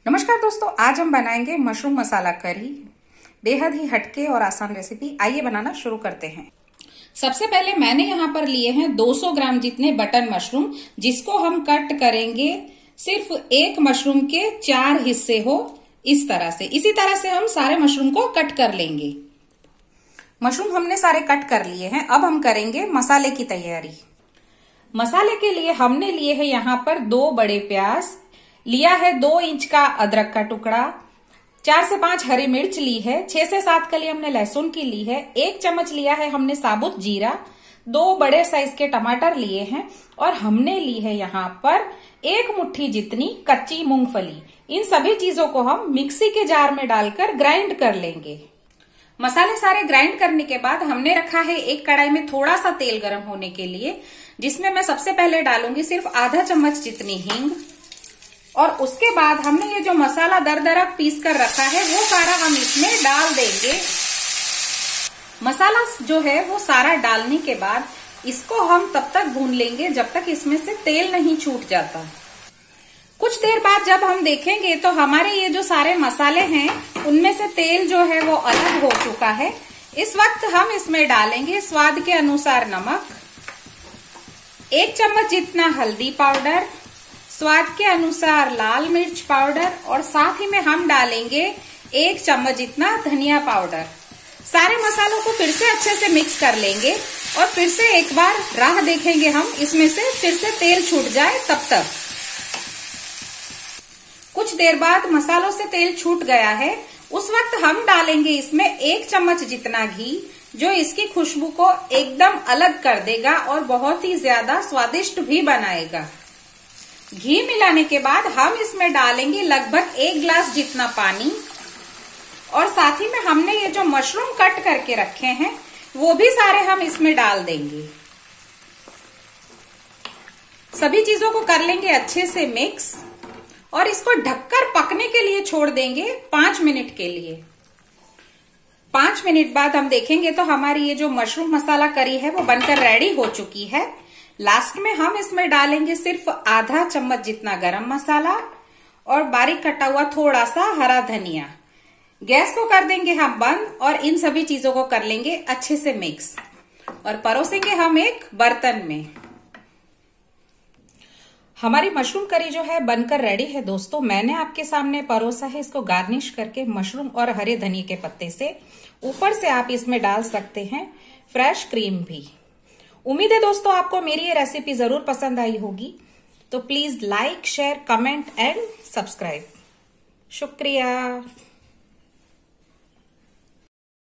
नमस्कार दोस्तों, आज हम बनाएंगे मशरूम मसाला करी। बेहद ही हटके और आसान रेसिपी। आइए बनाना शुरू करते हैं। सबसे पहले मैंने यहाँ पर लिए हैं 200 ग्राम जितने बटन मशरूम, जिसको हम कट करेंगे सिर्फ एक मशरूम के 4 हिस्से हो इस तरह से। इसी तरह से हम सारे मशरूम को कट कर लेंगे। मशरूम हमने सारे कट कर लिए हैं। अब हम करेंगे मसाले की तैयारी। मसाले के लिए हमने लिए हैं यहाँ पर 2 बड़े प्याज, लिया है 2 इंच का अदरक का टुकड़ा, 4 से 5 हरी मिर्च ली है, 6 से 7 कली हमने लहसुन की ली है, 1 चम्मच लिया है हमने साबुत जीरा, 2 बड़े साइज के टमाटर लिए हैं और हमने ली है यहाँ पर 1 मुट्ठी जितनी कच्ची मूंगफली। इन सभी चीजों को हम मिक्सी के जार में डालकर ग्राइंड कर लेंगे। मसाले सारे ग्राइंड करने के बाद हमने रखा है एक कढ़ाई में थोड़ा सा तेल गर्म होने के लिए, जिसमें मैं सबसे पहले डालूंगी सिर्फ आधा चम्मच जितनी हींग। और उसके बाद हमने ये जो मसाला दरदरा पीस कर रखा है वो सारा हम इसमें डाल देंगे। मसाला जो है वो सारा डालने के बाद इसको हम तब तक भून लेंगे जब तक इसमें से तेल नहीं छूट जाता। कुछ देर बाद जब हम देखेंगे तो हमारे ये जो सारे मसाले हैं उनमें से तेल जो है वो अलग हो चुका है। इस वक्त हम इसमें डालेंगे स्वाद के अनुसार नमक, 1 चम्मच जितना हल्दी पाउडर, स्वाद के अनुसार लाल मिर्च पाउडर और साथ ही में हम डालेंगे 1 चम्मच जितना धनिया पाउडर। सारे मसालों को फिर से अच्छे से मिक्स कर लेंगे और फिर से एक बार राह देखेंगे हम इसमें से फिर से तेल छूट जाए तब तक। कुछ देर बाद मसालों से तेल छूट गया है। उस वक्त हम डालेंगे इसमें 1 चम्मच जितना घी, जो इसकी खुशबू को एकदम अलग कर देगा और बहुत ही ज्यादा स्वादिष्ट भी बनाएगा। घी मिलाने के बाद हम इसमें डालेंगे लगभग 1 गिलास जितना पानी और साथ ही में हमने ये जो मशरूम कट करके रखे हैं वो भी सारे हम इसमें डाल देंगे। सभी चीजों को कर लेंगे अच्छे से मिक्स और इसको ढककर पकने के लिए छोड़ देंगे 5 मिनट के लिए। 5 मिनट बाद हम देखेंगे तो हमारी ये जो मशरूम मसाला करी है वो बनकर रेडी हो चुकी है। लास्ट में हम इसमें डालेंगे सिर्फ आधा चम्मच जितना गरम मसाला और बारीक कटा हुआ थोड़ा सा हरा धनिया। गैस को कर देंगे हम बंद और इन सभी चीजों को कर लेंगे अच्छे से मिक्स और परोसेंगे हम एक बर्तन में। हमारी मशरूम करी जो है बनकर रेडी है दोस्तों। मैंने आपके सामने परोसा है इसको गार्निश करके मशरूम और हरे धनिए के पत्ते से। ऊपर से आप इसमें डाल सकते हैं फ्रेश क्रीम भी। उम्मीद है दोस्तों आपको मेरी ये रेसिपी जरूर पसंद आई होगी, तो please like, share, comment and subscribe. शुक्रिया।